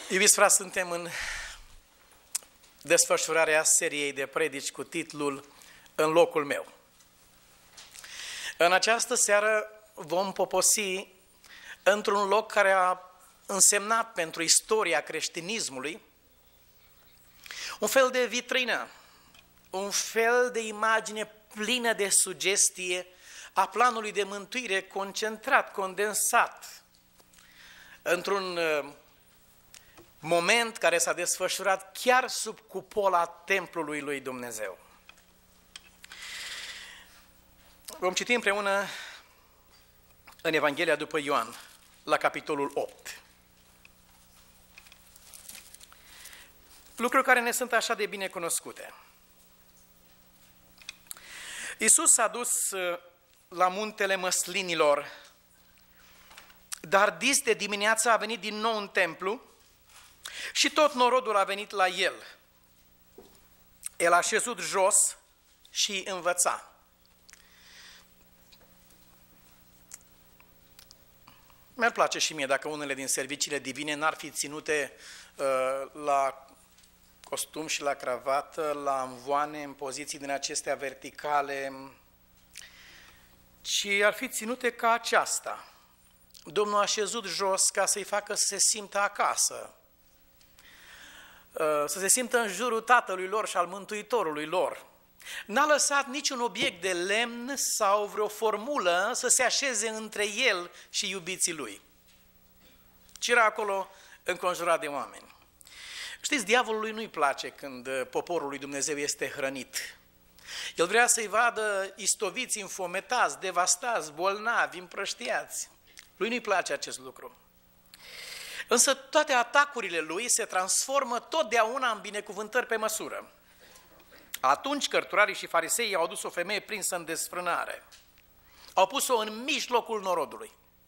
Iubiți frați, suntem în desfășurarea seriei de predici cu titlul În locul meu. În această seară vom poposi într-un loc care a însemnat pentru istoria creștinismului un fel de vitrină, un fel de imagine plină de sugestie a planului de mântuire concentrat, condensat într-un moment care s-a desfășurat chiar sub cupola templului lui Dumnezeu. Vom citi împreună în Evanghelia după Ioan, la capitolul 8. Lucruri care ne sunt așa de bine cunoscute. Iisus s-a dus la muntele Măslinilor, dar dis de dimineață a venit din nou în templu și tot norodul a venit la el. El a șezut jos și învăța. Mi-ar place și mie dacă unele din serviciile divine n-ar fi ținute la costum și la cravată, la amvoane, în poziții din acestea verticale, ci ar fi ținute ca aceasta. Domnul a șezut jos ca să-i facă să se simtă acasă, să se simtă în jurul Tatălui lor și al Mântuitorului lor. N-a lăsat niciun obiect de lemn sau vreo formulă să se așeze între el și iubiții lui, ci era acolo înconjurat de oameni. Știți, diavolului nu-i place când poporul lui Dumnezeu este hrănit. El vrea să-i vadă istoviți, înfometați, devastați, bolnavi, împrăștiați. Lui nu-i place acest lucru. Însă toate atacurile lui se transformă totdeauna în binecuvântări pe măsură. Atunci cărturarii și fariseii au adus o femeie prinsă în desfrânare. Au pus-o în mijlocul norodului.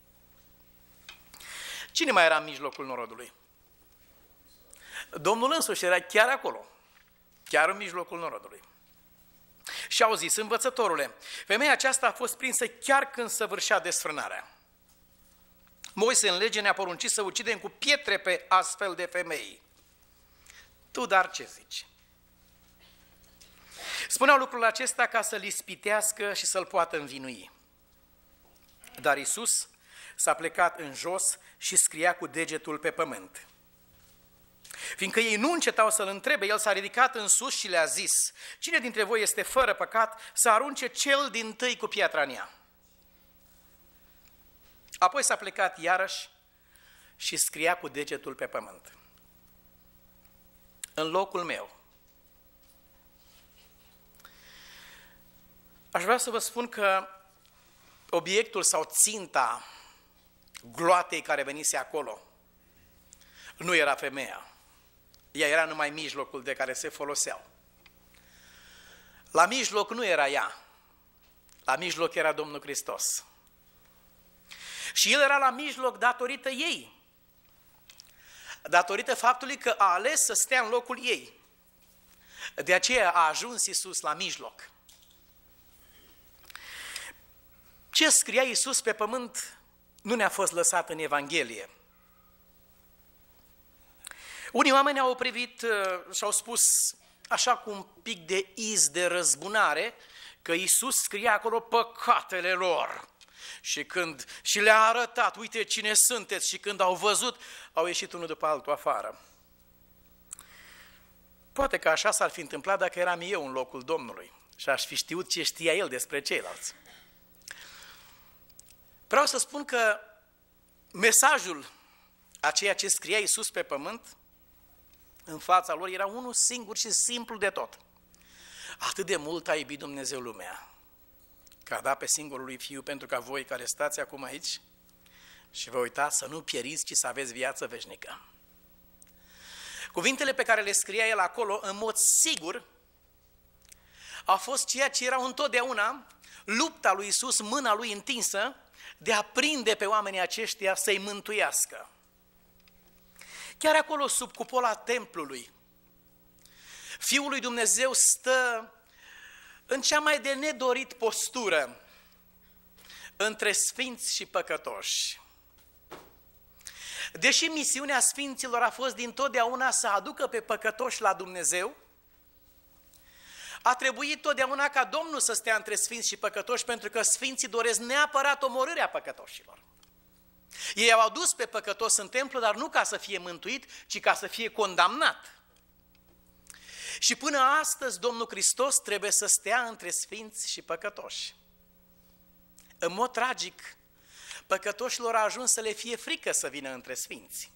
Cine mai era în mijlocul norodului? Domnul însuși era chiar acolo, chiar în mijlocul norodului. Și au zis: învățătorule, femeia aceasta a fost prinsă chiar când săvârșea desfrânarea. Moise în lege ne-a poruncit să ucidem cu pietre pe astfel de femei. Tu dar ce zici? Spuneau lucrul acesta ca să-l ispitească și să-l poată învinui. Dar Iisus s-a plecat în jos și scria cu degetul pe pământ. Fiindcă ei nu încetau să-l întrebe, el s-a ridicat în sus și le-a zis: cine dintre voi este fără păcat să arunce cel dintâi cu piatra în ea? Apoi s-a plecat iarăși și scria cu degetul pe pământ. În locul meu. Aș vrea să vă spun că obiectul sau ținta gloatei care venise acolo nu era femeia. Ea era numai mijlocul de care se foloseau. La mijloc nu era ea. La mijloc era Domnul Hristos. Și El era la mijloc datorită ei. Datorită faptului că a ales să stea în locul ei. De aceea a ajuns Iisus la mijloc. Ce scria Iisus pe pământ nu ne-a fost lăsat în Evanghelie. Unii oameni au privit și au spus, așa cu un pic de iz de răzbunare, că Iisus scria acolo păcatele lor. Și le-a arătat, uite cine sunteți, și când au văzut, au ieșit unul după altul afară. Poate că așa s-ar fi întâmplat dacă eram eu în locul Domnului și aș fi știut ce știa El despre ceilalți. Vreau să spun că mesajul a ceea ce scria Iisus pe pământ în fața lor era unul singur și simplu de tot. Atât de mult a iubit Dumnezeu lumea, că a dat pe singurul lui Fiu pentru ca voi care stați acum aici și vă uitați să nu pieriți, ci să aveți viață veșnică. Cuvintele pe care le scria El acolo, în mod sigur, a fost ceea ce erau întotdeauna lupta lui Iisus, mâna lui întinsă, de a prinde pe oamenii aceștia să-i mântuiască. Chiar acolo, sub cupola templului, Fiul lui Dumnezeu stă în cea mai de nedorit postură între sfinți și păcătoși. Deși misiunea sfinților a fost dintotdeauna să aducă pe păcătoși la Dumnezeu, a trebuit totdeauna ca Domnul să stea între sfinți și păcătoși, pentru că sfinții doresc neapărat omorârea păcătoșilor. Ei au adus pe păcătos în templu, dar nu ca să fie mântuit, ci ca să fie condamnat. Și până astăzi Domnul Hristos trebuie să stea între sfinți și păcătoși. În mod tragic, păcătoșilor a ajuns să le fie frică să vină între sfinți.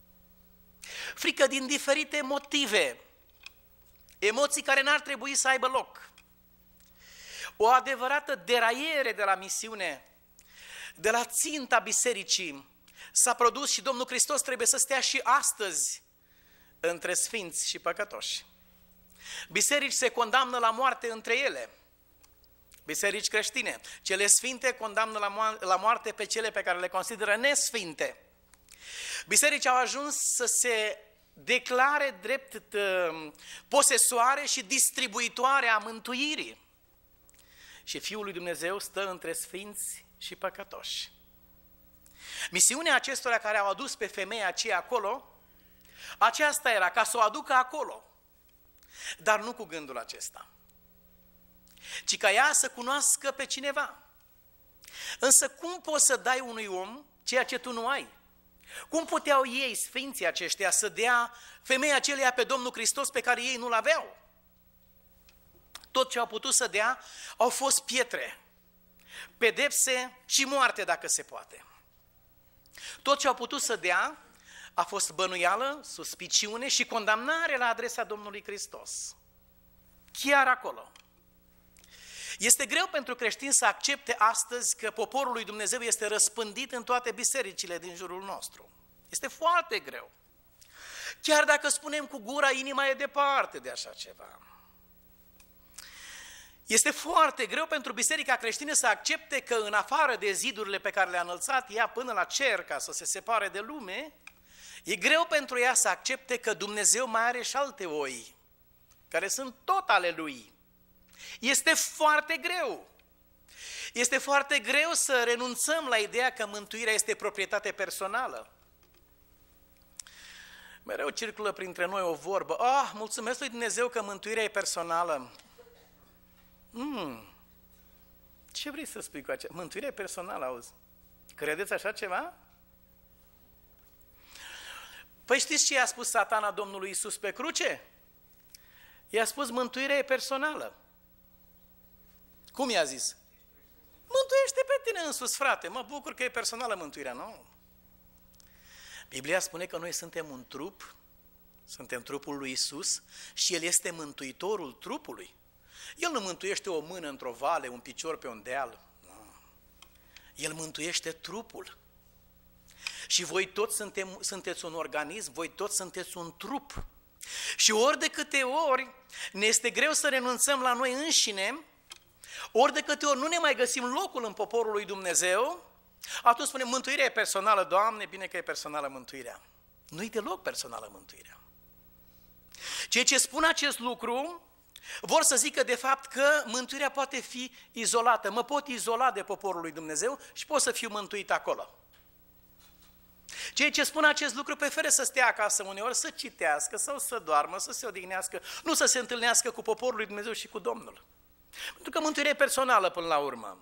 Frică din diferite motive, emoții care n-ar trebui să aibă loc. O adevărată deraiere de la misiune, de la ținta bisericii, s-a produs și Domnul Hristos trebuie să stea și astăzi între sfinți și păcătoși. Biserici se condamnă la moarte între ele. Biserici creștine. Cele sfinte condamnă la moarte pe cele pe care le consideră nesfinte. Biserici au ajuns să se declare drept posesoare și distribuitoare a mântuirii. Și Fiul lui Dumnezeu stă între sfinți și păcătoși. Misiunea acestora care au adus pe femeia aceea acolo, aceasta era ca să o aducă acolo, dar nu cu gândul acesta, ci ca ea să cunoască pe cineva. Însă cum poți să dai unui om ceea ce tu nu ai? Cum puteau ei, sfinții aceștia, să dea femeia aceleia pe Domnul Hristos pe care ei nu-L aveau? Tot ce au putut să dea au fost pietre, pedepse și moarte dacă se poate. Tot ce au putut să dea a fost bănuială, suspiciune și condamnare la adresa Domnului Hristos. Chiar acolo. Este greu pentru creștini să accepte astăzi că poporul lui Dumnezeu este răspândit în toate bisericile din jurul nostru. Este foarte greu. Chiar dacă spunem cu gura, inima e departe de așa ceva. Este foarte greu pentru biserica creștină să accepte că în afară de zidurile pe care le-a înălțat ea până la cer ca să se separe de lume, e greu pentru ea să accepte că Dumnezeu mai are și alte oi, care sunt tot ale Lui. Este foarte greu. Este foarte greu să renunțăm la ideea că mântuirea este proprietate personală. Mereu circulă printre noi o vorbă, mulțumesc lui Dumnezeu că mântuirea e personală. Ce vrei să spui cu aceea? Mântuirea e personală, auzi? Credeți așa ceva? Păi știți ce i-a spus Satana Domnului Iisus pe cruce? I-a spus, mântuirea e personală. Cum i-a zis? Mântuiește pe tine însuți, frate, mă bucur că e personală mântuirea, nu? Biblia spune că noi suntem un trup, suntem trupul lui Iisus și El este mântuitorul trupului. El nu mântuiește o mână într-o vale, un picior pe un deal. Nu. El mântuiește trupul. Și voi toți sunteți un organism, voi toți sunteți un trup. Și ori de câte ori ne este greu să renunțăm la noi înșine, ori de câte ori nu ne mai găsim locul în poporul lui Dumnezeu, atunci spunem, mântuirea e personală, Doamne, bine că e personală mântuirea. Nu-i deloc personală mântuirea. Cei ce spun acest lucru vor să zică de fapt că mântuirea poate fi izolată. Mă pot izola de poporul lui Dumnezeu și pot să fiu mântuit acolo. Cei ce spun acest lucru preferă să stea acasă uneori, să citească sau să doarmă, să se odihnească, nu să se întâlnească cu poporul lui Dumnezeu și cu Domnul. Pentru că mântuirea e personală până la urmă.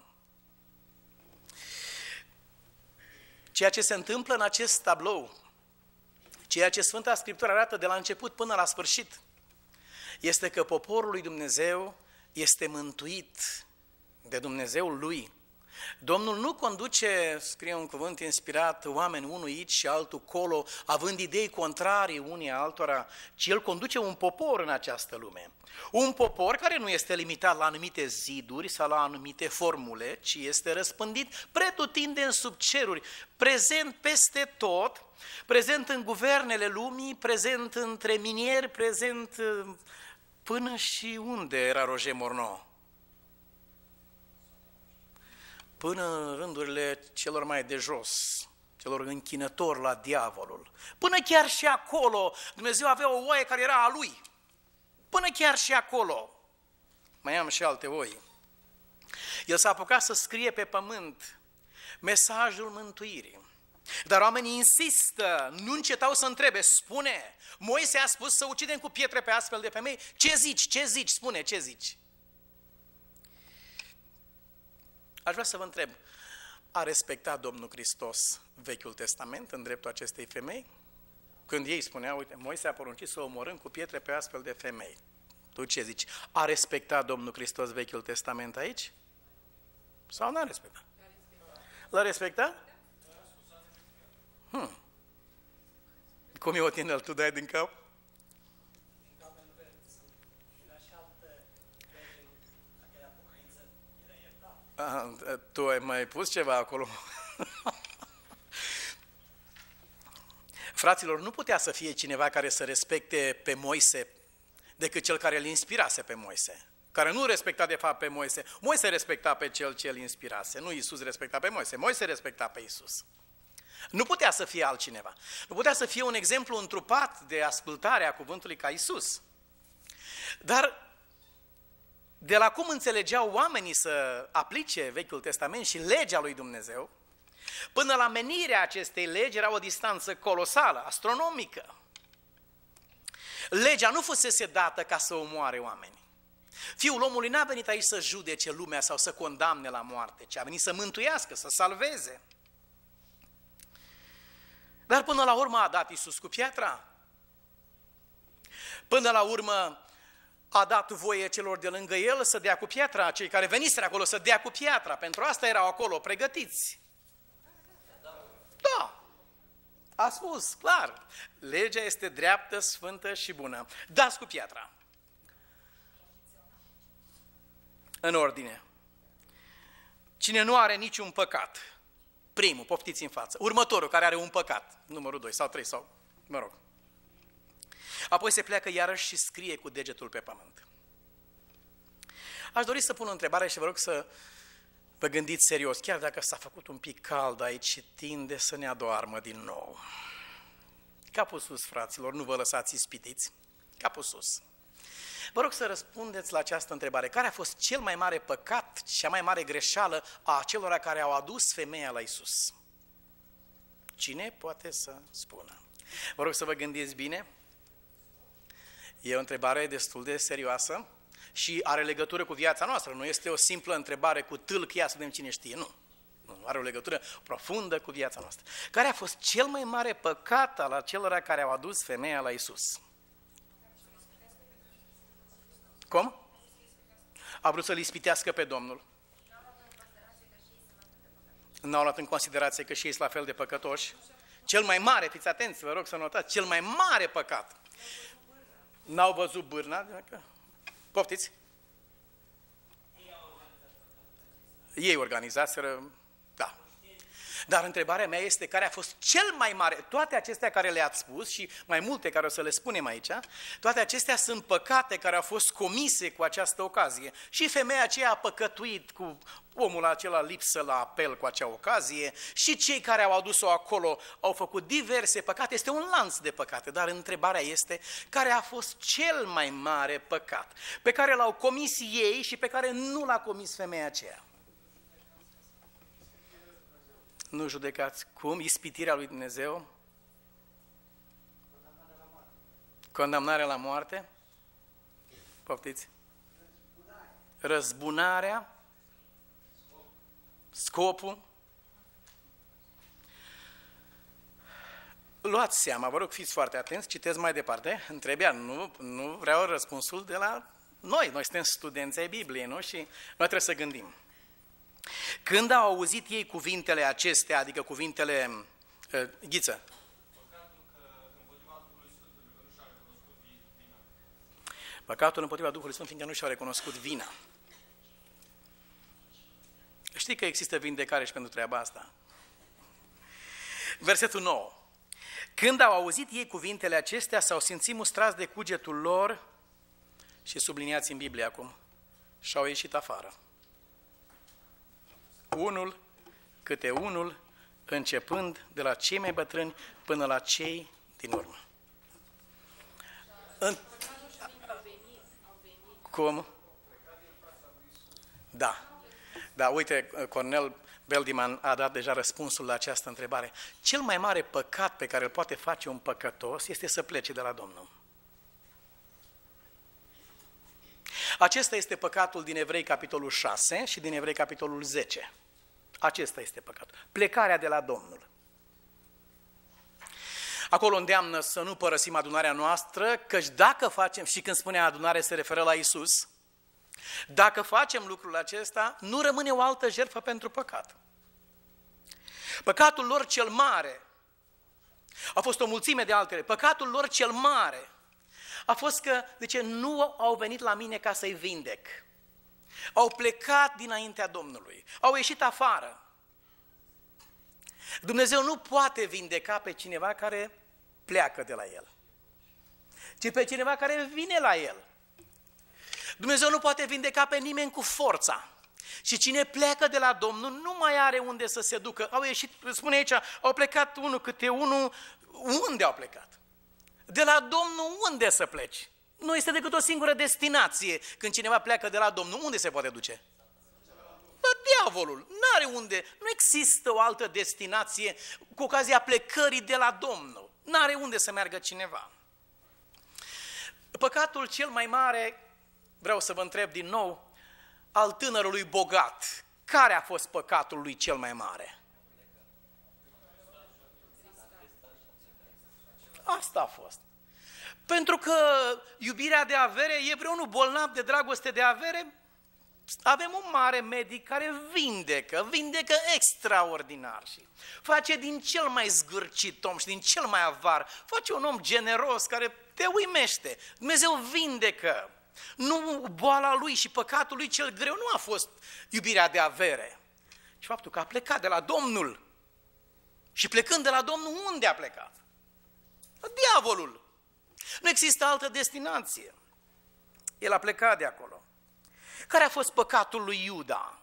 Ceea ce se întâmplă în acest tablou, ceea ce Sfânta Scriptură arată de la început până la sfârșit, este că poporul lui Dumnezeu este mântuit de Dumnezeul lui. Domnul nu conduce, scrie un cuvânt inspirat, oameni unul aici și altul colo, având idei contrarii unii altora, ci El conduce un popor în această lume. Un popor care nu este limitat la anumite ziduri sau la anumite formule, ci este răspândit pretutindeni sub ceruri, prezent peste tot, prezent în guvernele lumii, prezent între minieri, prezent până și unde era Roger Morneau? Până în rândurile celor mai de jos, celor închinători la diavolul. Până chiar și acolo, Dumnezeu avea o oaie care era a Lui. Până chiar și acolo. Mai am și alte oi. El s-a apucat să scrie pe pământ mesajul mântuirii. Dar oamenii insistă, nu încetau să întrebe, spune, Moise a spus să ucidem cu pietre pe astfel de femei? Ce zici? Ce zici? Spune, ce zici? Aș vrea să vă întreb, a respectat Domnul Hristos Vechiul Testament în dreptul acestei femei? Când ei spuneau, uite, Moise a poruncit să omorâm cu pietre pe astfel de femei. Tu ce zici? A respectat Domnul Hristos Vechiul Testament aici? Sau n-a respectat? L-a respectat? Cum e o tinel, tu dai din cap? Tu ai mai pus ceva acolo? Fraților, nu putea să fie cineva care să respecte pe Moise decât cel care îl inspirase pe Moise, care nu respecta de fapt pe Moise. Moise respecta pe cel ce îl inspirase, nu Iisus respecta pe Moise, Moise respecta pe Iisus. Nu putea să fie altcineva. Nu putea să fie un exemplu întrupat de ascultare a cuvântului ca Iisus. Dar de la cum înțelegeau oamenii să aplice Vechiul Testament și legea lui Dumnezeu, până la menirea acestei legi era o distanță colosală, astronomică. Legea nu fusese dată ca să omoare oameni. Fiul omului n-a venit aici să judece lumea sau să condamne la moarte, ci a venit să mântuiască, să salveze. Dar până la urmă a dat Iisus cu piatra. Până la urmă a dat voie celor de lângă el să dea cu piatra, cei care veniseră acolo să dea cu piatra. Pentru asta erau acolo pregătiți. Da, a spus, clar, legea este dreaptă, sfântă și bună. Dați cu piatra. În ordine. Cine nu are niciun păcat, primul, poftiți în față. Următorul, care are un păcat, numărul 2 sau 3 sau, mă rog. Apoi se pleacă iarăși și scrie cu degetul pe pământ. Aș dori să pun o întrebare și vă rog să vă gândiți serios, chiar dacă s-a făcut un pic cald aici și tinde să ne adoarmă din nou. Capul sus, fraților, nu vă lăsați ispitiți. Capul sus. Vă rog să răspundeți la această întrebare. Care a fost cel mai mare păcat, cea mai mare greșeală a celor care au adus femeia la Iisus? Cine poate să spună? Vă rog să vă gândiți bine. E o întrebare destul de serioasă și are legătură cu viața noastră. Nu este o simplă întrebare cu tâlc, să vedem cine știe. Nu. Are o legătură profundă cu viața noastră. Care a fost cel mai mare păcat al acelora care au adus femeia la Iisus? Cum? A vrut să-L ispitească pe Domnul. N-au luat în considerație că și ei sunt la fel de păcătoși. Cel mai mare, fiți atenți, vă rog să notați, cel mai mare păcat. N-au văzut bârna? Poftiți? Ei organizaseră, da. Dar întrebarea mea este care a fost cel mai mare, toate acestea care le-ați spus și mai multe care o să le spunem aici, toate acestea sunt păcate care au fost comise cu această ocazie. Și femeia aceea a păcătuit cu omul acela lipsă la apel cu acea ocazie și cei care au adus-o acolo au făcut diverse păcate. Este un lanț de păcate, dar întrebarea este care a fost cel mai mare păcat pe care l-au comis ei și pe care nu l-a comis femeia aceea. Nu judecați cum? Ispitirea lui Dumnezeu? Condamnarea la moarte? Poftiți? Răzbunarea? Scopul? Luați seama, vă rog, fiți foarte atenți, citesc mai departe, întrebia, nu vreau răspunsul de la noi. Noi suntem studenți ai Bibliei, nu? Și noi trebuie să gândim. Când au auzit ei cuvintele acestea, adică cuvintele, Ghiță? Păcatul împotriva Duhului Sfânt, fiindcă nu și-au recunoscut vina. Știi că există vindecare și pentru treaba asta. Versetul 9. Când au auzit ei cuvintele acestea, s-au simțit mustrați de cugetul lor și subliniați în Biblie acum, și-au ieșit afară. Unul câte unul, începând de la cei mai bătrâni până la cei din urmă. Cum? Da. Da, uite, Cornel, Beldiman a dat deja răspunsul la această întrebare. Cel mai mare păcat pe care îl poate face un păcătos este să plece de la Domnul. Acesta este păcatul din Evrei, capitolul 6 și din Evrei, capitolul 10. Acesta este păcatul. Plecarea de la Domnul. Acolo îndeamnă să nu părăsim adunarea noastră, căci dacă facem, și când spune adunare se referă la Iisus, dacă facem lucrul acesta, nu rămâne o altă jertfă pentru păcat. Păcatul lor cel mare, a fost o mulțime de altele, păcatul lor cel mare a fost că, nu au venit la mine ca să-i vindec. Au plecat dinaintea Domnului, au ieșit afară. Dumnezeu nu poate vindeca pe cineva care pleacă de la El, ci pe cineva care vine la El. Dumnezeu nu poate vindeca pe nimeni cu forța. Și cine pleacă de la Domnul nu mai are unde să se ducă. Au ieșit, spune aici, au plecat unul câte unul. Unde au plecat? De la Domnul unde să pleci? Nu este decât o singură destinație. Când cineva pleacă de la Domnul, unde se poate duce? La diavolul. N-are unde. Nu există o altă destinație cu ocazia plecării de la Domnul. N-are unde să meargă cineva. Păcatul cel mai mare, vreau să vă întreb din nou, al tânărului bogat. Care a fost păcatul lui cel mai mare? Asta a fost. Pentru că iubirea de avere, e vreunul bolnav de dragoste de avere, avem un mare medic care vindecă extraordinar și face din cel mai zgârcit om și din cel mai avar, face un om generos care te uimește. Dumnezeu vindecă. Nu boala lui și păcatul lui cel greu nu a fost iubirea de avere, ci faptul că a plecat de la Domnul. Și plecând de la Domnul, unde a plecat? La diavolul. Nu există altă destinație. El a plecat de acolo. Care a fost păcatul lui Iuda?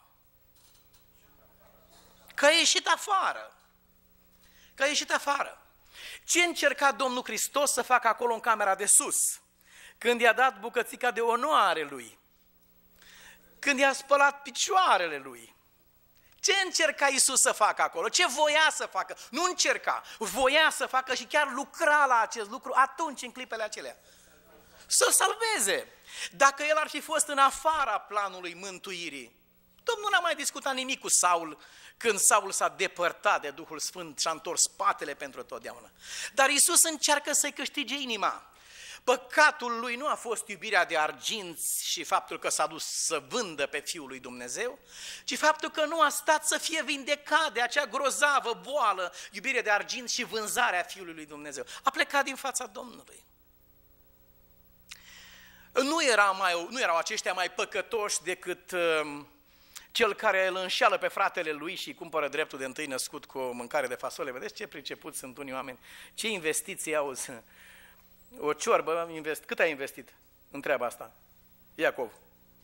Că a ieșit afară. Că a ieșit afară. Ce încerca Domnul Hristos să facă acolo în camera de sus? Când i-a dat bucățica de onoare lui? Când i-a spălat picioarele lui? Ce încerca Iisus să facă acolo? Ce voia să facă? Nu încerca, voia să facă și chiar lucra la acest lucru atunci, în clipele acelea. Să-l salveze. Dacă el ar fi fost în afara planului mântuirii, Domnul n-a mai discutat nimic cu Saul când Saul s-a depărtat de Duhul Sfânt și a întors spatele pentru totdeauna. Dar Iisus încearcă să-i câștige inima. Păcatul lui nu a fost iubirea de arginți și faptul că s-a dus să vândă pe Fiul lui Dumnezeu, ci faptul că nu a stat să fie vindecat de acea grozavă boală, iubire de arginți și vânzarea Fiului lui Dumnezeu. A plecat din fața Domnului. Nu erau aceștia mai păcătoși decât cel care îl înșeală pe fratele lui și cumpără dreptul de întâi născut cu o mâncare de fasole. Vedeți ce pricepuți sunt unii oameni? Ce investiții au? O ciorbă, cât ai investit în treaba asta? Iacov.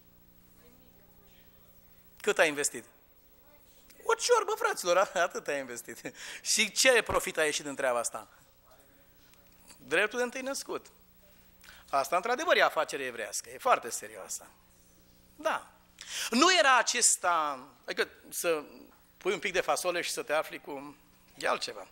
Cât ai investit? O ciorbă, fraților, atât ai investit. Și ce profit a ieșit în treaba asta? Dreptul de întâi născut. Asta, într-adevăr, e afacere evrească, e foarte serioasă. Da. Nu era acesta, adică să pui un pic de fasole și să te afli cu altceva.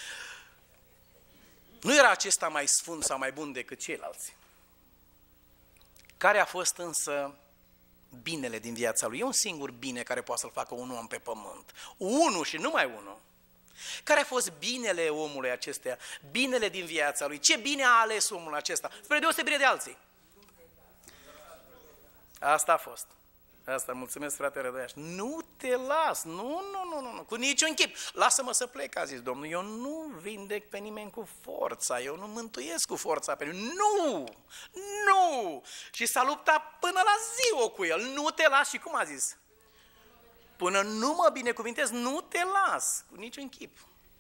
Nu era acesta mai sfânt sau mai bun decât ceilalți. Care a fost însă binele din viața lui? E un singur bine care poate să-l facă un om pe pământ. Unul și numai unul. Care a fost binele omului acesteia? Binele din viața lui. Ce bine a ales omul acesta? Spre deosebire de alții. Asta a fost. Asta, mulțumesc, frate Rădăiaș. Nu te las, nu, cu niciun chip. Lasă-mă să plec, a zis Domnul. Eu nu vindec pe nimeni cu forța, eu nu mântuiesc cu forța pe nimeni. Nu! Și s-a luptat până la ziua cu el. Nu te las. Și cum a zis? Până nu mă binecuvintez, nu te las, cu niciun chip.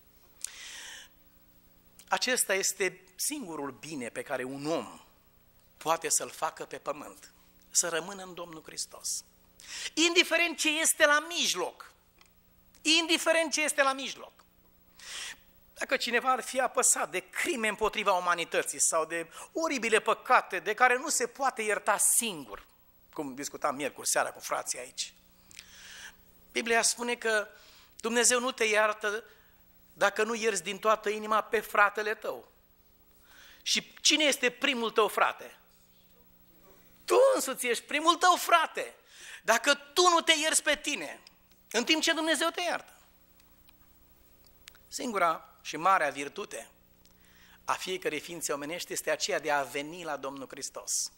Acesta este singurul bine pe care un om poate să-l facă pe pământ. Să rămână în Domnul Hristos. Indiferent ce este la mijloc. Indiferent ce este la mijloc. Dacă cineva ar fi apăsat de crime împotriva umanității sau de oribile păcate de care nu se poate ierta singur, cum discutam miercuri seara cu frații aici, Biblia spune că Dumnezeu nu te iartă dacă nu ierți din toată inima pe fratele tău. Și cine este primul tău frate? Tu însuți ești primul tău frate. Dacă tu nu te ierți pe tine, în timp ce Dumnezeu te iartă. Singura și marea virtute a fiecărei ființe omenești este aceea de a veni la Domnul Hristos.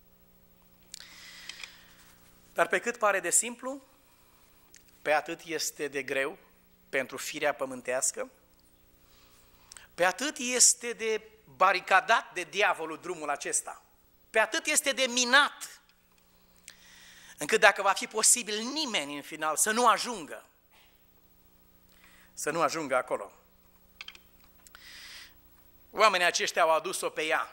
Dar pe cât pare de simplu, pe atât este de greu pentru firea pământească, pe atât este de baricadat de diavolul drumul acesta, pe atât este de minat, încât dacă va fi posibil nimeni în final să nu ajungă acolo. Oamenii aceștia au adus-o pe ea.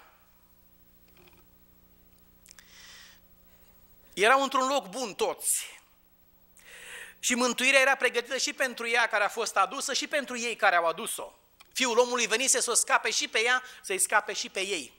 Erau într-un loc bun toți. Și mântuirea era pregătită și pentru ea care a fost adusă și pentru ei care au adus-o. Fiul omului venise să o scape și pe ea, să-i scape și pe ei.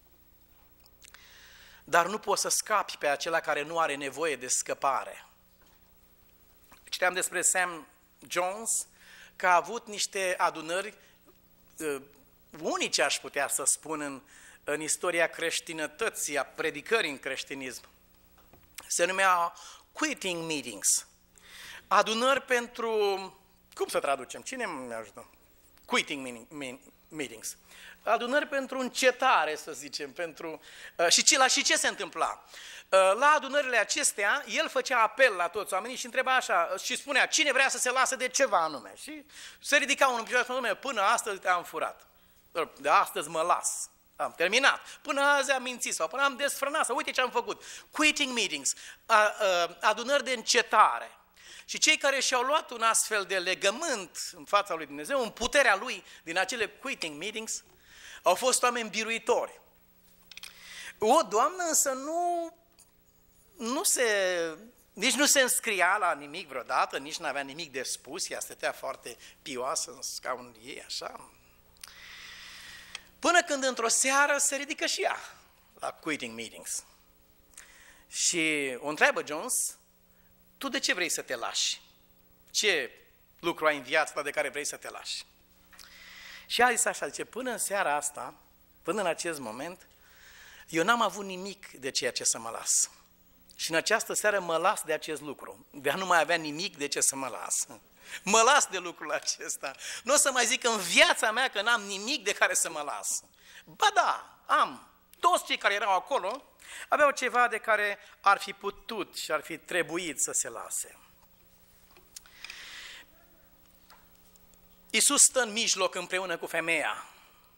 Dar nu poți să scapi pe acela care nu are nevoie de scăpare. Citeam despre Sam Jones, că a avut niște adunări unice, aș putea să spun, în istoria creștinătății, a predicării în creștinism. Se numea quitting meetings. Adunări pentru, cum să traducem? Cine mi ajută? Quitting meetings. Adunări pentru încetare, să zicem, pentru... Și ce se întâmpla? La adunările acestea, el făcea apel la toți oamenii și întreba așa, și spunea, cine vrea să se lasă de ceva anume? Și se ridica unul în picioare și spunea, până astăzi te-am furat. De astăzi mă las. Am terminat. Până azi am mințit sau până am desfrânat sau uite ce am făcut. Quitting meetings, adunări de încetare. Și cei care și-au luat un astfel de legământ în fața lui Dumnezeu, în puterea lui, din acele quitting meetings, au fost oameni biruitori. O doamnă însă nici nu se înscria la nimic vreodată, nici nu avea nimic de spus, ea stătea foarte pioasă în scaunul ei, așa. Până când într-o seară se ridică și ea la quitting meetings. Și o întreabă Jones, tu de ce vrei să te lași? Ce lucru ai în viața ta de care vrei să te lași? Și a zis așa, zice, până în seara asta, până în acest moment, eu n-am avut nimic de ceea ce să mă las. Și în această seară mă las de acest lucru, de a nu mai avea nimic de ce să mă las. Mă las de lucrul acesta. Nu o să mai zic în viața mea că n-am nimic de care să mă las. Ba da, am. Toți cei care erau acolo aveau ceva de care ar fi putut și ar fi trebuit să se lase. Iisus stă în mijloc împreună cu femeia.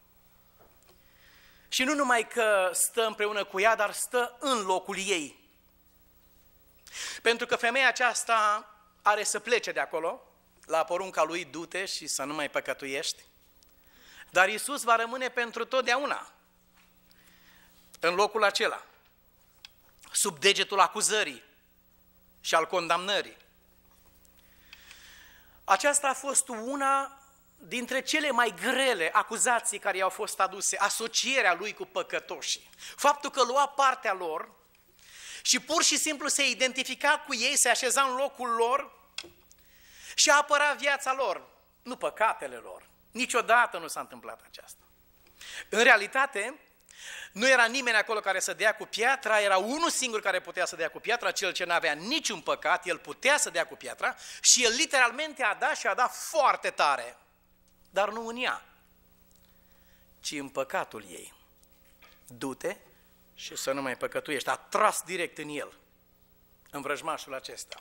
Și nu numai că stă împreună cu ea, dar stă în locul ei. Pentru că femeia aceasta are să plece de acolo, la porunca lui, du-te și să nu mai păcătuiești. Dar Iisus va rămâne pentru totdeauna în locul acela, sub degetul acuzării și al condamnării. Aceasta a fost una dintre cele mai grele acuzații care i-au fost aduse, asocierea lui cu păcătoșii. Faptul că lua partea lor și pur și simplu se identifica cu ei, se așeza în locul lor și apăra viața lor, nu păcatele lor. Niciodată nu s-a întâmplat aceasta. În realitate, nu era nimeni acolo care să dea cu piatra, era unul singur care putea să dea cu piatra, cel ce n-avea niciun păcat, el putea să dea cu piatra și el literalmente a dat și a dat foarte tare, dar nu în ea, ci în păcatul ei. Du-te și să nu mai păcătuiești. A tras direct în el, în vrăjmașul acesta.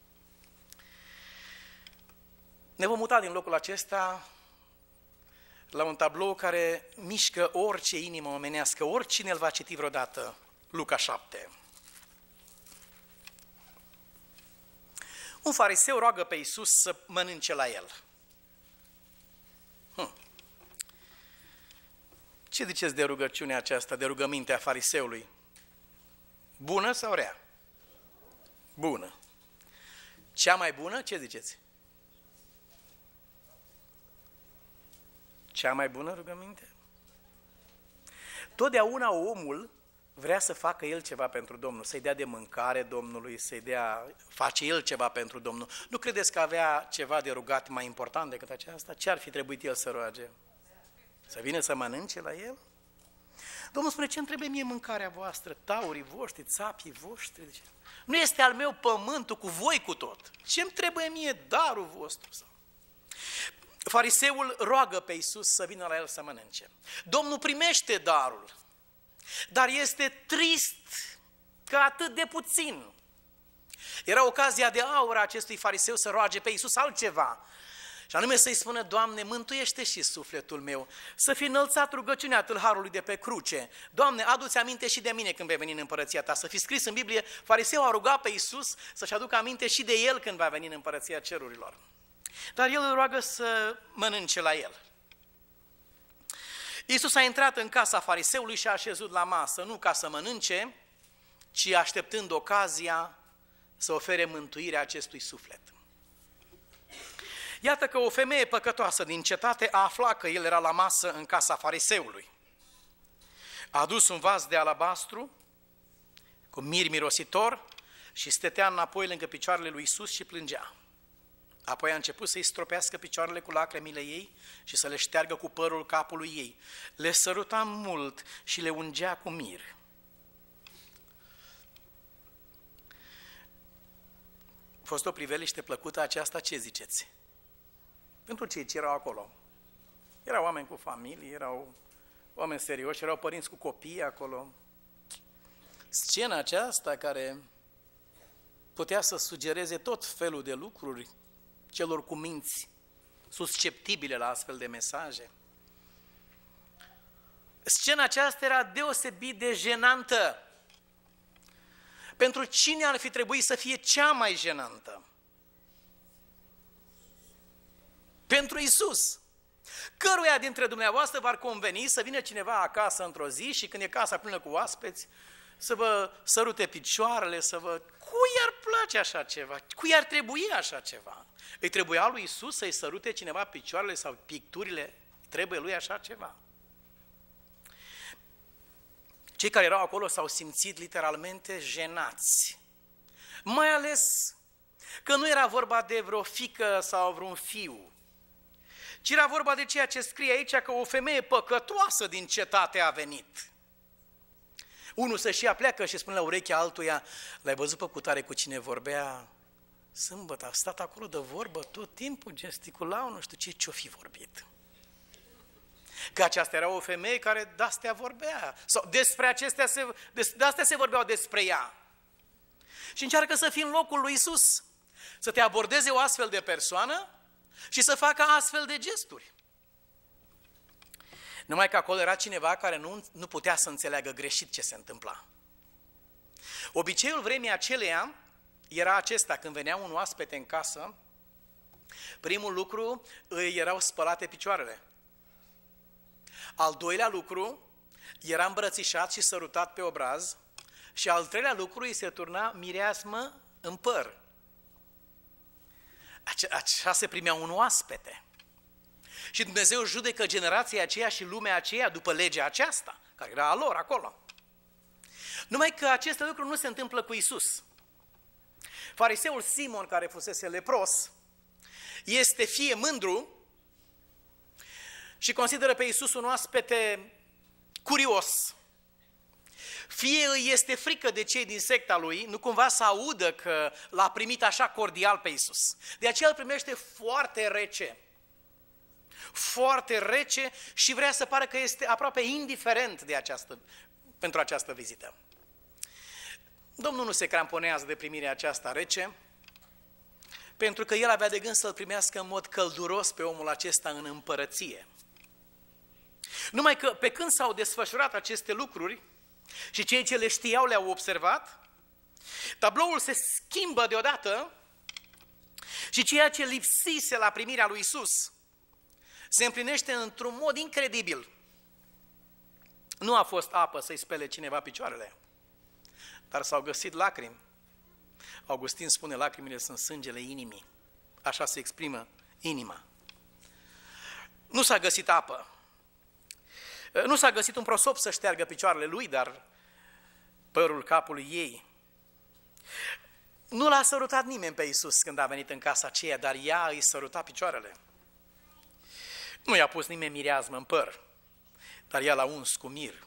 Ne vom muta din locul acesta la un tablou care mișcă orice inimă omenească, oricine îl va citi vreodată, Luca 7. Un fariseu roagă pe Iisus să mănânce la el. Ce ziceți de rugăciunea aceasta, de rugămintea fariseului? Bună sau rea? Bună. Cea mai bună, ce ziceți? Cea mai bună rugăminte? Totdeauna omul vrea să facă el ceva pentru Domnul, să-i dea de mâncare Domnului, face el ceva pentru Domnul. Nu credeți că avea ceva de rugat mai important decât aceasta? Ce ar fi trebuit el să roage? Să vină să mănânce la el? Domnul spune, ce-mi trebuie mie mâncarea voastră, taurii voștri, țapii voștri? Nu este al meu pământul cu voi cu tot. Ce-mi trebuie mie darul vostru? Fariseul roagă pe Iisus să vină la el să mănânce. Domnul primește darul, dar este trist că atât de puțin. Era ocazia de aur a acestui fariseu să roage pe Iisus altceva. Și anume să-i spună, Doamne, mântuiește și sufletul meu, să fi înălțat rugăciunea tâlharului de pe cruce. Doamne, adu-ți aminte și de mine când vei veni în împărăția ta. Să fi scris în Biblie, fariseu a rugat pe Iisus să-și aducă aminte și de el când va veni în împărăția cerurilor. Dar el îl roagă să mănânce la el. Iisus a intrat în casa fariseului și a așezut la masă, nu ca să mănânce, ci așteptând ocazia să ofere mântuirea acestui suflet. Iată că o femeie păcătoasă din cetate a aflat că el era la masă în casa fariseului. A adus un vas de alabastru cu mir mirositor și stătea înapoi lângă picioarele lui Iisus și plângea. Apoi a început să-i stropească picioarele cu lacrimile ei și să le șteargă cu părul capului ei. Le săruta mult și le ungea cu mir. A fost o priveliște plăcută aceasta, ce ziceți? Pentru cei ce erau acolo. Erau oameni cu familie, erau oameni serioși, erau părinți cu copii acolo. Scena aceasta care putea să sugereze tot felul de lucruri celor cu minți susceptibile la astfel de mesaje. Scena aceasta era deosebit de jenantă. Pentru cine ar fi trebuit să fie cea mai jenantă? Pentru Iisus. Căruia dintre dumneavoastră v-ar conveni să vină cineva acasă într-o zi și când e casa plină cu oaspeți, să vă sărute picioarele, Cui ar place așa ceva? Cui ar trebui așa ceva? Îi trebuia lui Iisus să-i sărute cineva picioarele sau picturile? Trebuie lui așa ceva? Cei care erau acolo s-au simțit literalmente jenați. Mai ales că nu era vorba de vreo fiică sau vreun fiu, ci era vorba de ceea ce scrie aici, că o femeie păcătoasă din cetate a venit. Unul să-și apleacă și spune la urechea altuia, l-ai văzut pe cutare cu cine vorbea sâmbătă, a stat acolo de vorbă tot timpul, gesticulau, nu știu ce-o fi vorbit. Că aceasta era o femeie care de-astea vorbea, sau de-astea se vorbeau despre ea. Și încearcă să fii în locul lui Iisus, să te abordeze o astfel de persoană și să facă astfel de gesturi. Numai că acolo era cineva care nu putea să înțeleagă greșit ce se întâmpla. Obiceiul vremii aceleia era acesta, când venea un oaspete în casă, primul lucru îi erau spălate picioarele. Al doilea lucru era îmbrățișat și sărutat pe obraz și al treilea lucru îi se turna mireasmă în păr. Așa se primea un oaspete. Și Dumnezeu judecă generația aceea și lumea aceea după legea aceasta, care era a lor acolo. Numai că aceste lucruri nu se întâmplă cu Iisus. Fariseul Simon, care fusese lepros, este fie mândru și consideră pe Iisus un oaspete curios, fie îi este frică de cei din secta lui, nu cumva să audă că l-a primit așa cordial pe Iisus. De aceea îl primește foarte rece și vrea să pară că este aproape indiferent pentru această vizită. Domnul nu se cramponează de primirea aceasta rece, pentru că el avea de gând să-l primească în mod călduros pe omul acesta în împărăție. Numai că pe când s-au desfășurat aceste lucruri și cei ce le știau le-au observat, tabloul se schimbă deodată și ceea ce lipsise la primirea lui Iisus se împlinește într-un mod incredibil. Nu a fost apă să-i spele cineva picioarele, dar s-au găsit lacrimi. Augustin spune, lacrimile sunt sângele inimii. Așa se exprimă inima. Nu s-a găsit apă. Nu s-a găsit un prosop să șteargă picioarele lui, dar părul capului ei. Nu l-a sărutat nimeni pe Iisus când a venit în casa aceea, dar ea îi săruta picioarele. Nu i-a pus nimeni mireasmă în păr, dar ea l-a uns cu mir.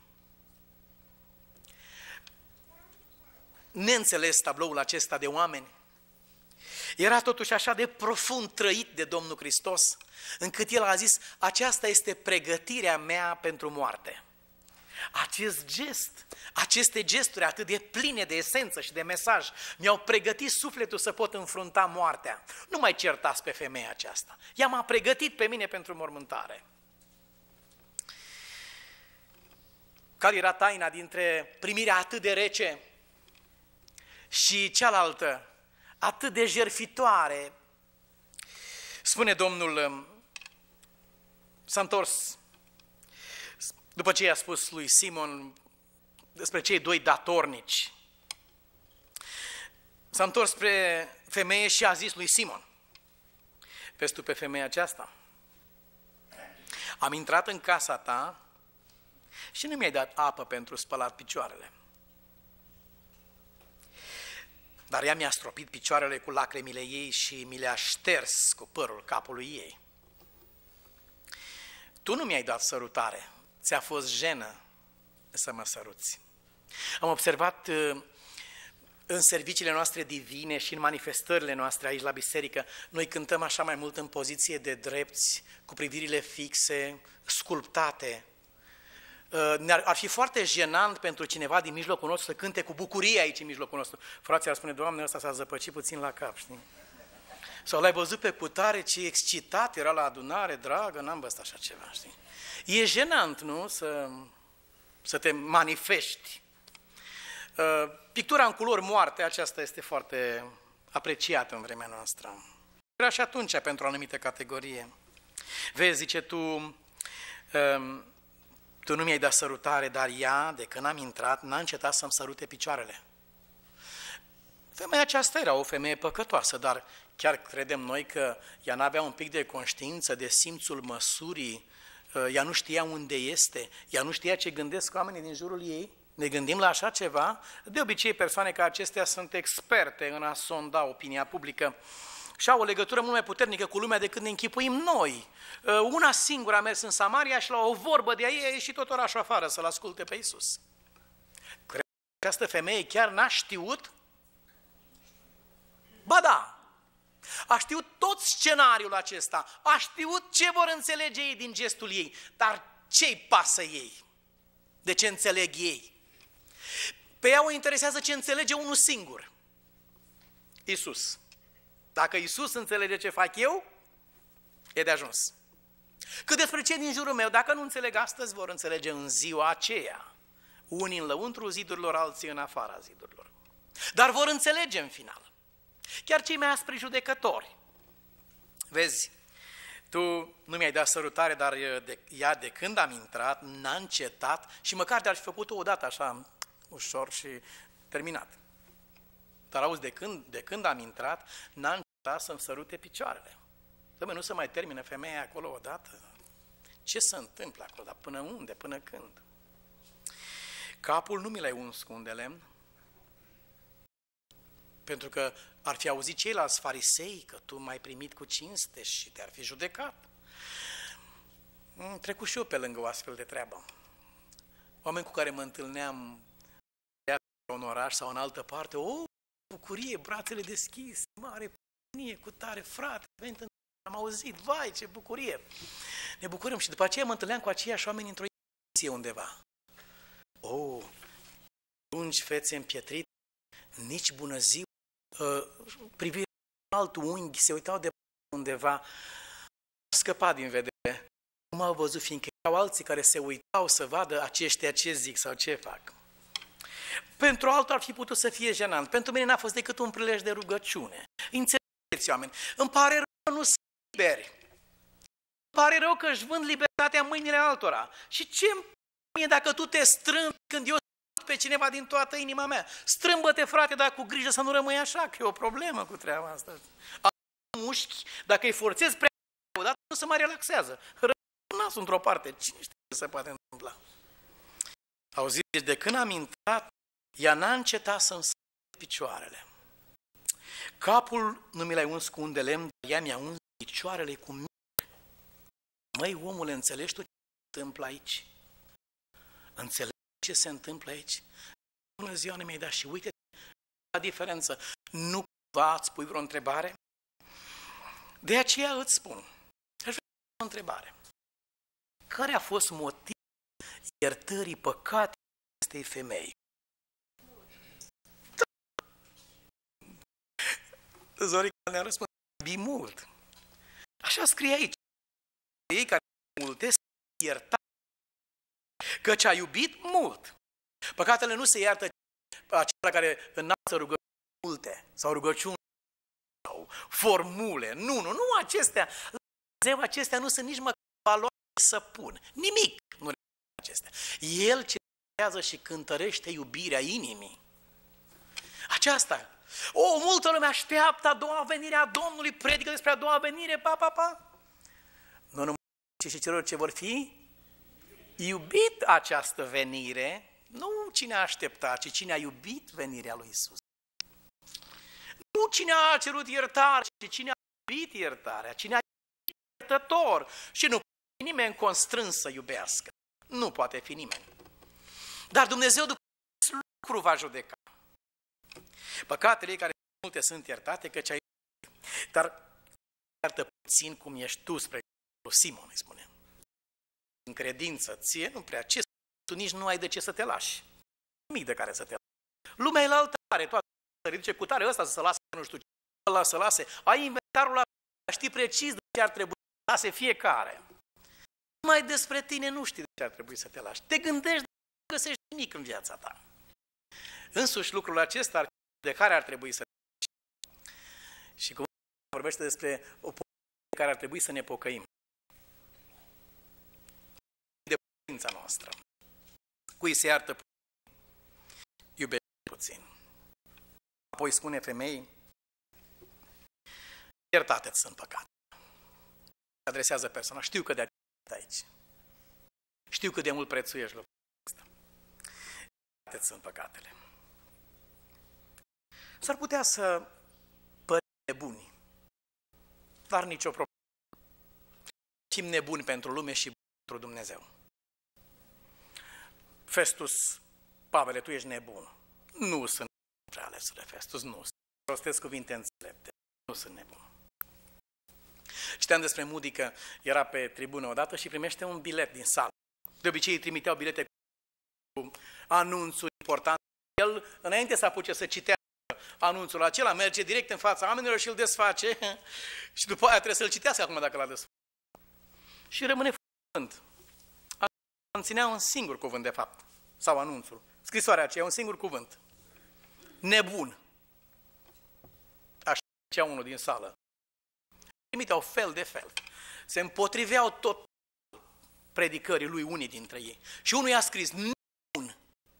Neînțeles tabloul acesta de oameni, era totuși așa de profund trăit de Domnul Hristos, încât El a zis, aceasta este pregătirea mea pentru moarte. Acest gest, aceste gesturi atât de pline de esență și de mesaj, mi-au pregătit sufletul să pot înfrunta moartea. Nu mai certați pe femeia aceasta. Ea m-a pregătit pe mine pentru mormântare. Care era taina dintre primirea atât de rece și cealaltă, atât de jertfitoare? Spune Domnul, s-a întors după ce i-a spus lui Simon despre cei doi datornici. S-a întors spre femeie și a zis lui Simon, vezi tu pe femeia aceasta? Am intrat în casa ta și nu mi-ai dat apă pentru spălat picioarele. Dar ea mi-a stropit picioarele cu lacrimile ei și mi le-a șters cu părul capului ei. Tu nu mi-ai dat sărutare, ți-a fost jenă să mă săruți. Am observat în serviciile noastre divine și în manifestările noastre aici la biserică, noi cântăm așa mai mult în poziție de drepți, cu privirile fixe, sculptate. Ar fi foarte jenant pentru cineva din mijlocul nostru să cânte cu bucurie aici în mijlocul nostru. Frații ar spune, Doamne, ăsta s-a zăpăcit puțin la cap, știi? Sau l-ai văzut pe cutare, ce excitat era la adunare, dragă, n-am văzut așa ceva, știi? E jenant, nu? Să te manifesti. Pictura în culori moarte, aceasta este foarte apreciată în vremea noastră. Era și atunci pentru o anumită categorie. Vezi, zice, tu nu mi-ai dat sărutare, dar ea, de când am intrat, n-a încetat să-mi sărute picioarele. Femeia aceasta era o femeie păcătoasă, dar chiar credem noi că ea n-avea un pic de conștiință, de simțul măsurii, ea nu știa unde este, ea nu știa ce gândesc oamenii din jurul ei? Ne gândim la așa ceva? De obicei, persoane ca acestea sunt experte în a sonda opinia publică și au o legătură mult mai puternică cu lumea decât ne închipuim noi. Una singură a mers în Samaria și la o vorbă de a ei a ieșit tot orașul afară să-L asculte pe Iisus. Cred că această femeie chiar n-a știut? Ba da! A știut tot scenariul acesta, a știut ce vor înțelege ei din gestul ei, dar ce-i pasă ei? De ce înțeleg ei? Pe ea o interesează ce înțelege unul singur, Iisus. Dacă Iisus înțelege ce fac eu, e de ajuns. Cât despre cei din jurul meu, dacă nu înțeleg astăzi, vor înțelege în ziua aceea. Unii în lăuntru zidurilor, alții în afara zidurilor. Dar vor înțelege în final. Chiar cei mai aspri judecători. Vezi, tu nu mi-ai dat sărutare, dar ea de când am intrat n-a încetat și măcar de-ar fi făcut-o odată așa, ușor și terminat. Dar auzi, de când am intrat, n-a încetat să-mi sărute picioarele. Dom'le, nu se mai termină femeia acolo odată? Ce se întâmplă acolo? Dar până unde? Până când? Capul nu mi l-ai uns cu un de lemn, pentru că ar fi auzit ceilalți farisei că tu m-ai primit cu cinste și te-ar fi judecat. Trecut și eu pe lângă o astfel de treabă. Oameni cu care mă întâlneam în oraș sau în altă parte, o bucurie, brațele deschise, mare bucurie, cu tare, frate, am auzit, vai, ce bucurie! Ne bucurăm și după aceea mă întâlneam cu aceiași oameni într-o ieșire undeva. Lungi fețe împietrite, nici bună ziua, privirea în alt unghi, se uitau de undeva, au scăpat din vedere. Nu m-au văzut, fiindcă erau alții care se uitau să vadă aceștia ce zic sau ce fac. Pentru altul ar fi putut să fie jenant. Pentru mine n-a fost decât un prilej de rugăciune. Înțelegeți, oameni, îmi pare rău că nu sunt liberi. Îmi pare rău că își vând libertatea în mâinile altora. Și ce-mi mie dacă tu te strâmbi când eu pe cineva din toată inima mea? Strâmbă-te, frate, dar cu grijă să nu rămâi așa, că e o problemă cu treaba asta. Mușchi, dacă îi forțezi prea odată, nu se mai relaxează. Rămas într-o parte, cine știe ce se poate întâmpla? Auziți, de când am intrat, ea n-a încetat să-mi spele picioarele. Capul nu mi l-ai uns cu un de lemn, dar ea mi-a uns picioarele cu mir. Măi, omule, înțelegi tu ce se întâmplă aici? Înțelegi ce se întâmplă aici? Bună ziua, ne mi-ai dat și uite la diferență. Nu cumva îți pui vreo întrebare? De aceea îți spun. Aș vrea o întrebare. Care a fost motivul iertării păcatului acestei femei? Zorica ne-a răspuns, mult. Așa scrie aici. Ei care multesc ierta, căci a iubit mult. Păcatele nu se iartă acelea care înalță rugăciuni multe sau rugăciuni sau formule. Nu acestea. La Dumnezeu acestea nu sunt nici măcar valoare să pun. Nimic nu le acestea. El cercetează și cântărește iubirea inimii. Aceasta. Multă lume așteaptă a doua venire a Domnului, predică despre a doua venire, Nu numai ci și celor ce vor fi iubit această venire, nu cine a așteptat, ci cine a iubit venirea lui Isus. Nu cine a cerut iertare, ci cine a iubit iertarea, cine a iubit iertător. Și nu poate fi nimeni constrâns să iubească. Nu poate fi nimeni. Dar Dumnezeu după acest lucru va judeca. Păcatele care multe sunt iertate, căci ai iubit. Dar iartă puțin cum ești tu, spre Simon, îi spune. În credință, ție nu prea ce, tu nici nu ai de ce să te lași. Nimic de care să te lași. Lumea e la altă are, toată să ridice cu tare ăsta să se lase, nu știu ce, ăla să lase. Ai inventarul ăla, știi precis de ce ar trebui să lase fiecare. Numai despre tine nu știi de ce ar trebui să te lași. Te gândești, dar nu găsești nimic în viața ta. Însuși lucrul acesta de care ar trebui să te lași. Și cum vorbește despre o pocăință care ar trebui să ne pocăim. De pocăința noastră. Cui se iartă puțin, iubește puțin. Apoi spune femeii, iertate-ți sunt păcate. Adresează persoana, știu că de aceea aici. Știu cât de mult prețuiești lucrul ăsta. Iertate-ți sunt păcatele. S-ar putea să părim nebuni, dar nicio problemă. Fim nebuni pentru lume și pentru Dumnezeu. Festus, Pavele, tu ești nebun. Nu sunt prea alesule, Festus, nu. Rostesc cuvinte înțelepte. Nu sunt nebun. Citeam despre Moody că era pe tribună odată și primește un bilet din sală. De obicei îi trimiteau bilete cu anunțuri importante. El, înainte să apuce să citească anunțul acela, merge direct în fața oamenilor și îl desface și după aia trebuie să-l citească acum dacă l-a desfăcut. Și rămâne cuvânt. Conținea un singur cuvânt, de fapt, sau anunțul. Scrisoarea aceea, un singur cuvânt. Nebun. Așa zicea unul din sală. Trimiteau fel de fel. Se împotriveau tot predicării lui unii dintre ei. Și unul i-a scris, nebun.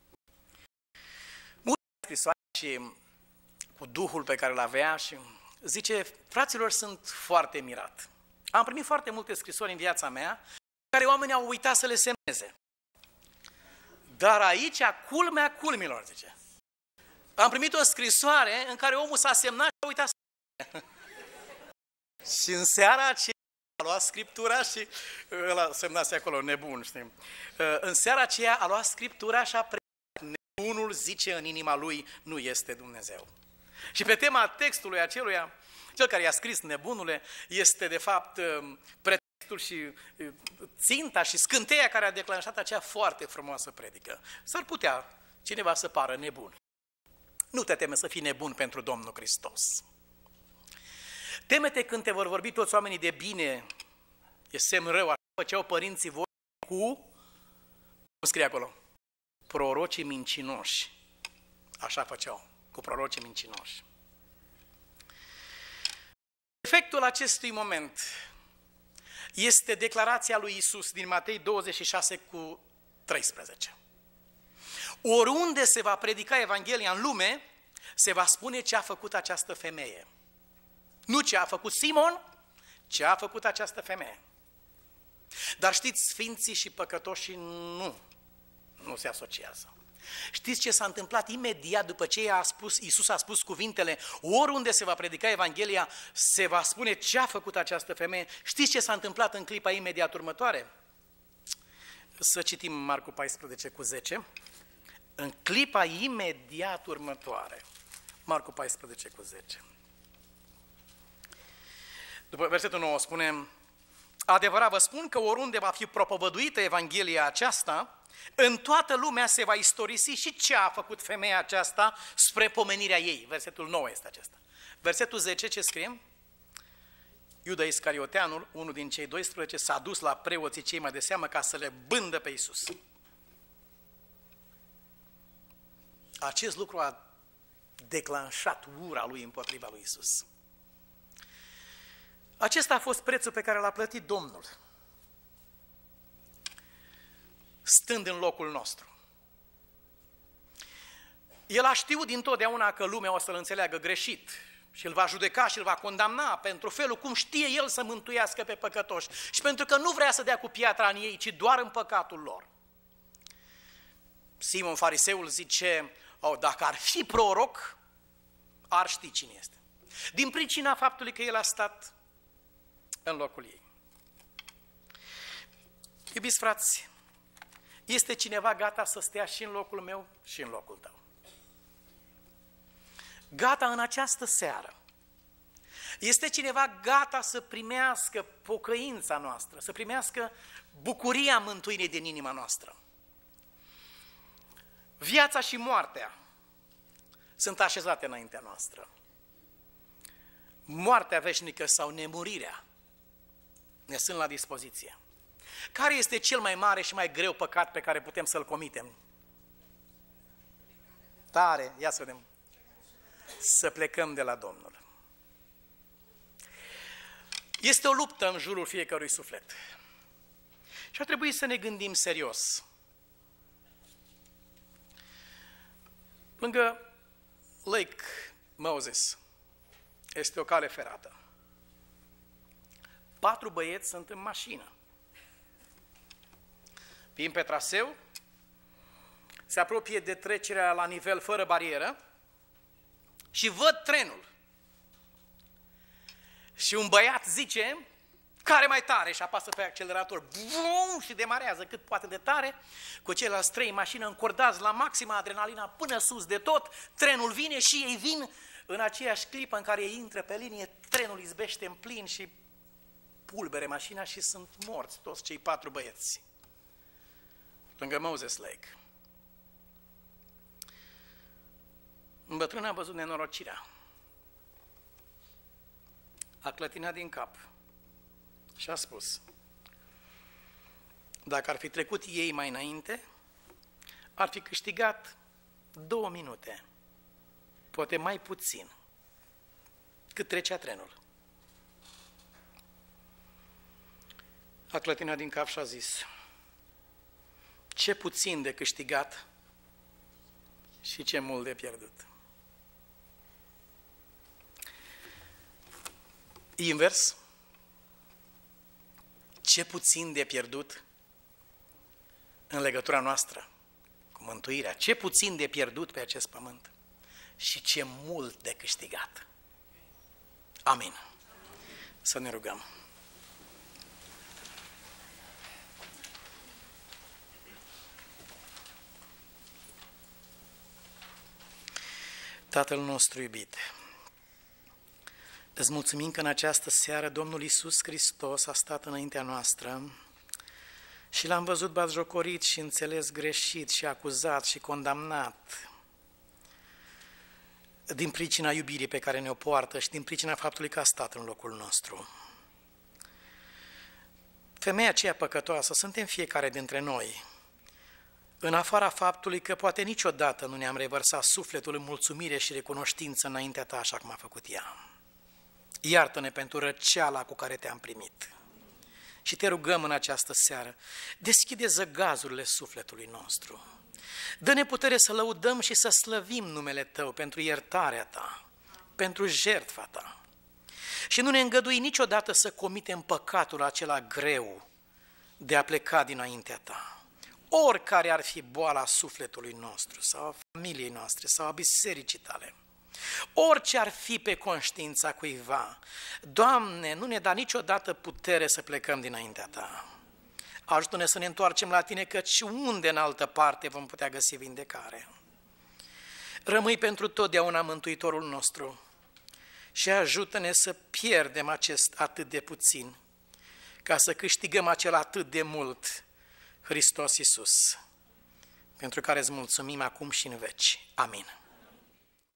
Mulți a scrisoare și cu Duhul pe care îl avea și zice, fraților, sunt foarte mirat. Am primit foarte multe scrisori în viața mea, care oamenii au uitat să le semneze. Dar aici, culmea culmilor, zice. Am primit o scrisoare în care omul s-a semnat și a uitat să semneze. Și în seara aceea a luat Scriptura și ăla semnase acolo, nebun, știi? În seara aceea a luat Scriptura și a predicat. Nebunul zice în inima lui, nu este Dumnezeu. Și pe tema textului aceluia, cel care i-a scris nebunule, este de fapt pretextul și ținta și scânteia care a declanșat acea foarte frumoasă predică. S-ar putea cineva să pară nebun. Nu te teme să fii nebun pentru Domnul Hristos. Teme-te când te vor vorbi toți oamenii de bine, e semn rău, așa făceau părinții voi cu, cum scrie acolo, prorocii mincinoși. Așa făceau, cu prorocii mincinoși. Efectul acestui moment este declarația lui Isus din Matei 26:13. Oriunde se va predica Evanghelia în lume, se va spune ce a făcut această femeie. Nu ce a făcut Simon, ce a făcut această femeie. Dar știți, sfinții și păcătoșii Nu se asociază. Știți ce s-a întâmplat imediat după ce Iisus a spus cuvintele, oriunde se va predica Evanghelia, se va spune ce a făcut această femeie? Știți ce s-a întâmplat în clipa imediat următoare? Să citim Marcu 14:10. În clipa imediat următoare, Marcu 14:10. După versetul 9 spune, adevărat vă spun că oriunde va fi propovăduită Evanghelia aceasta, în toată lumea se va istorisi și ce a făcut femeia aceasta spre pomenirea ei. Versetul 9 este acesta. Versetul 10, ce scrie? Iuda Iscarioteanul, unul din cei 12, s-a dus la preoții cei mai de seamă ca să le bândă pe Iisus. Acest lucru a declanșat ura lui împotriva lui Iisus. Acesta a fost prețul pe care l-a plătit Domnul, stând în locul nostru. El a știut dintotdeauna că lumea o să-L înțeleagă greșit și îl va judeca și îl va condamna pentru felul cum știe El să mântuiască pe păcătoși și pentru că nu vrea să dea cu piatra în ei, ci doar în păcatul lor. Simon fariseul zice, dacă ar fi proroc, ar ști cine este. Din pricina faptului că el a stat în locul ei. Iubiți frați, este cineva gata să stea și în locul meu și în locul tău? Gata în această seară? Este cineva gata să primească pocăința noastră, să primească bucuria mântuirii din inima noastră? Viața și moartea sunt așezate înaintea noastră. Moartea veșnică sau nemurirea ne sunt la dispoziție. Care este cel mai mare și mai greu păcat pe care putem să-l comitem? Tare, ia să vedem. Să plecăm de la Domnul. Este o luptă în jurul fiecărui suflet. Și ar trebui să ne gândim serios. Lângă Lake Moses este o cale ferată. 4 băieți sunt în mașină. Vin pe traseu, se apropie de trecerea la nivel fără barieră și văd trenul. Și un băiat zice, care mai tare, și apasă pe accelerator, bum, și demarează cât poate de tare, cu ceilalți 3 mașini încordați la maxima adrenalina până sus de tot, trenul vine și ei vin în aceeași clipă în care ei intră pe linie, trenul izbește în plin și pulbere mașina și sunt morți toți cei 4 băieți. Lângă Moses Lake. Un bătrân a văzut nenorocirea. A clătinat din cap și a spus, dacă ar fi trecut ei mai înainte, ar fi câștigat 2 minute, poate mai puțin, cât trecea trenul. A clătinat din cap și a zis, ce puțin de câștigat și ce mult de pierdut. Invers, ce puțin de pierdut în legătura noastră cu mântuirea, ce puțin de pierdut pe acest pământ și ce mult de câștigat. Amin. Să ne rugăm. Tatăl nostru iubit, îți mulțumim că în această seară Domnul Iisus Hristos a stat înaintea noastră și l-am văzut batjocorit și înțeles greșit și acuzat și condamnat din pricina iubirii pe care ne-o poartă și din pricina faptului că a stat în locul nostru. Femeia aceea păcătoasă suntem fiecare dintre noi, în afara faptului că poate niciodată nu ne-am revărsat sufletul în mulțumire și recunoștință înaintea ta așa cum a făcut ea. Iartă-ne pentru răceala cu care te-am primit. Și te rugăm în această seară, deschide zăgazurile sufletului nostru. Dă-ne putere să lăudăm și să slăvim numele Tău pentru iertarea Ta, pentru jertfa Ta. Și nu ne îngădui niciodată să comitem păcatul acela greu de a pleca dinaintea Ta. oricare ar fi boala sufletului nostru sau a familiei noastre sau a bisericii tale, orice ar fi pe conștiința cuiva, Doamne, nu ne da niciodată putere să plecăm dinaintea Ta. Ajută-ne să ne întoarcem la Tine, căci unde în altă parte vom putea găsi vindecare. Rămâi pentru totdeauna Mântuitorul nostru și ajută-ne să pierdem acest atât de puțin, ca să câștigăm acel atât de mult, Hristos Iisus, pentru care îți mulțumim acum și în veci. Amin.